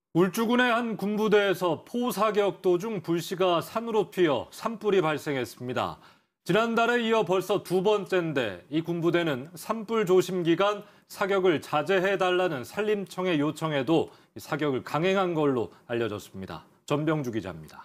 울주군의 한 군부대에서 포사격 도중 불씨가 산으로 튀어 산불이 발생했습니다. 지난달에 이어 벌써 두 번째인데 이 군부대는 산불 조심 기간 사격을 자제해달라는 산림청의 요청에도 사격을 강행한 걸로 알려졌습니다. 전병주 기자입니다.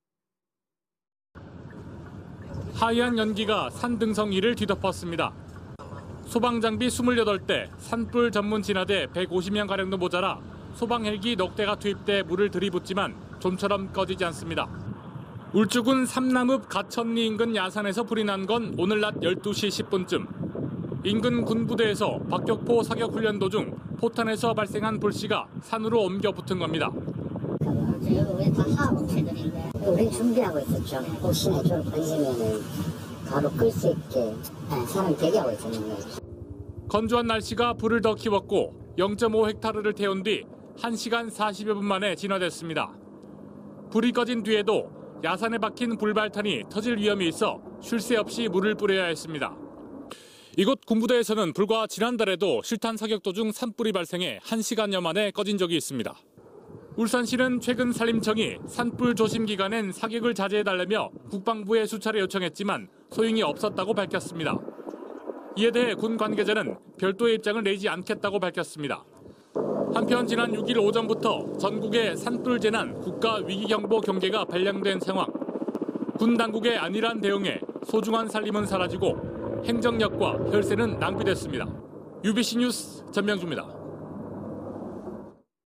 하얀 연기가 산등성 위를 뒤덮었습니다. 소방장비 28대, 산불 전문 진화대 150명가량도 모자라 소방 헬기 넉 대가 투입돼 물을 들이붓지만 좀처럼 꺼지지 않습니다. 울주군 삼남읍 가천리 인근 야산에서 불이 난 건 오늘 낮 12시 10분쯤. 인근 군부대에서 박격포 사격 훈련 도중 포탄에서 발생한 불씨가 산으로 옮겨 붙은 겁니다. 우리 다 하업체들인데 우리 준비하고 있었죠. 혹시나 좀 번지면은 바로 끌 수 있게 사람 대기하고 있었는데. 건조한 날씨가 불을 더 키웠고 0.5헥타르를 태운 뒤 1시간 40여 분 만에 진화됐습니다. 불이 꺼진 뒤에도 야산에 박힌 불발탄이 터질 위험이 있어 쉴 새 없이 물을 뿌려야 했습니다. 이곳 군부대에서는 불과 지난달에도 실탄 사격 도중 산불이 발생해 1시간여 만에 꺼진 적이 있습니다. 울산시는 최근 산림청이 산불 조심 기간엔 사격을 자제해달라며 국방부에 수차례 요청했지만 소용이 없었다고 밝혔습니다. 이에 대해 군 관계자는 별도의 입장을 내지 않겠다고 밝혔습니다. 한편 지난 6일 오전부터 전국에 산불 재난 국가위기경보 경계가 발령된 상황. 군 당국의 안일한 대응에 소중한 살림은 사라지고 행정력과 혈세는 낭비됐습니다. UBC 뉴스 전명주입니다.